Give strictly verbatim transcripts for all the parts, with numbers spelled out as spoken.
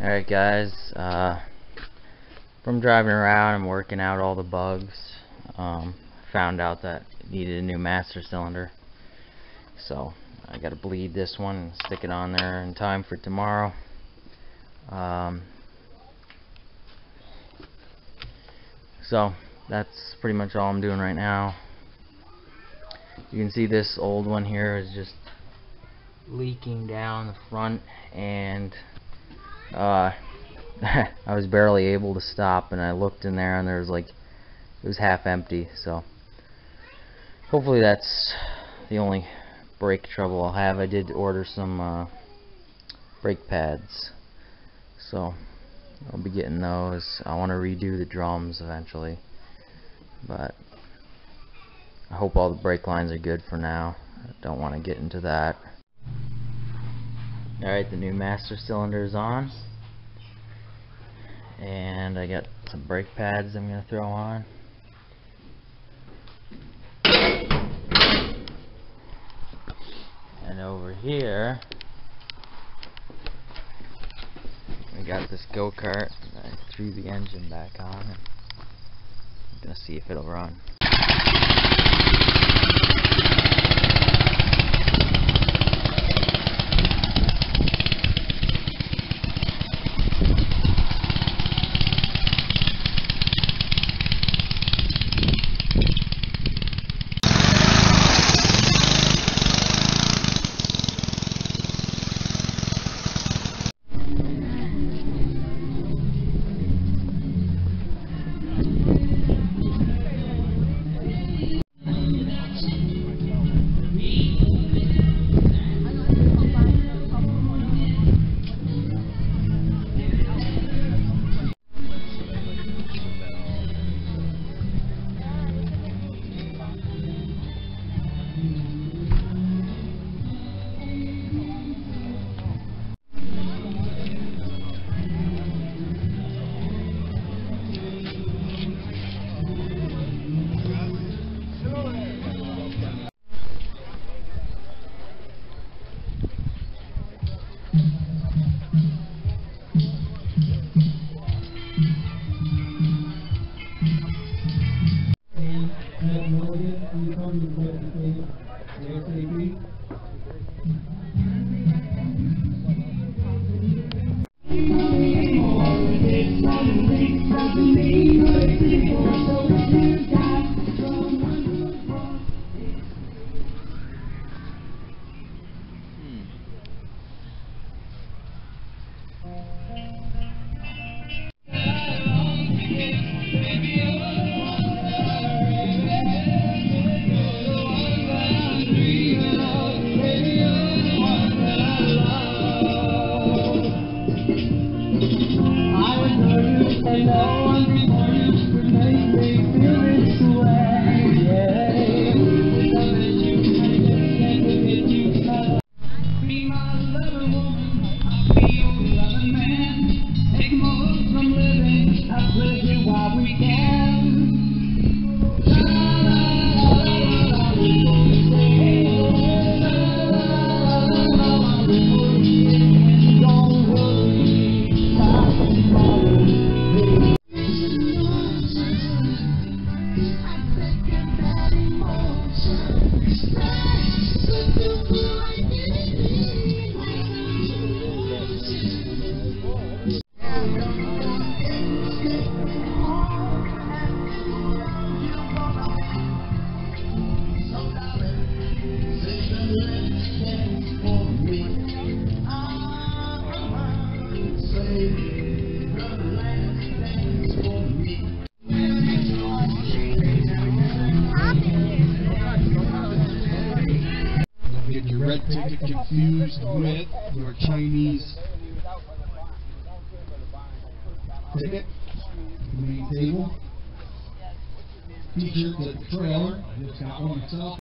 Alright guys, uh, from driving around and working out all the bugs, um, found out that it needed a new master cylinder. So I gotta bleed this one and stick it on there in time for tomorrow. Um, so that's pretty much all I'm doing right now. You can see this old one here is just leaking down the front, and uh, I was barely able to stop, and I looked in there and there was like, it was half empty. So hopefully that's the only brake trouble I'll have. I did order some uh, brake pads, so I'll be getting those. I want to redo the drums eventually, but I hope all the brake lines are good for now. I don't want to get into that. Alright, the new master cylinder is on, and I got some brake pads I'm going to throw on. And over here we got this go-kart. I threw the engine back on, and I'm going to see if it'll run. Red ticket confused with your Chinese ticket. The main table. T-shirt at the trailer. Just got one myself.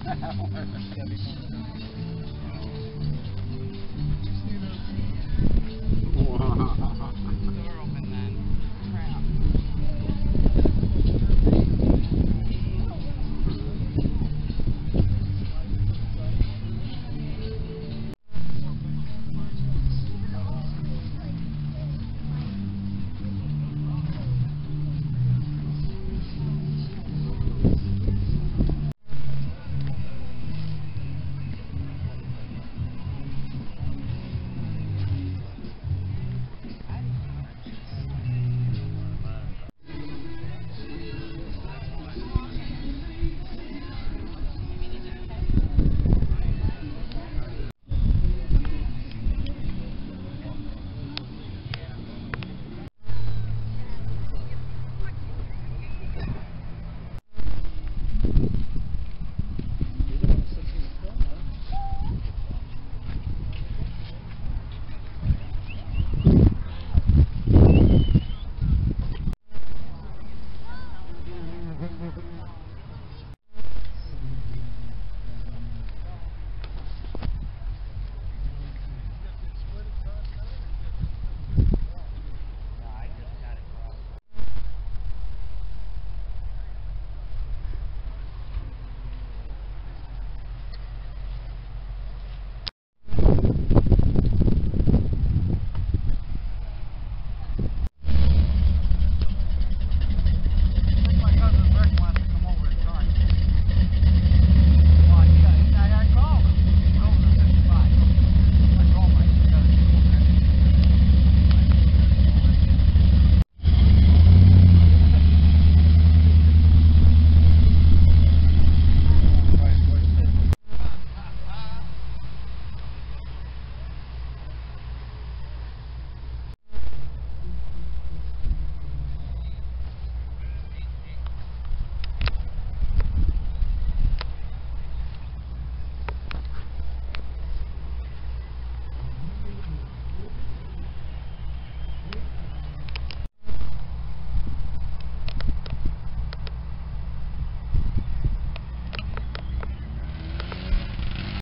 I want a Chevy.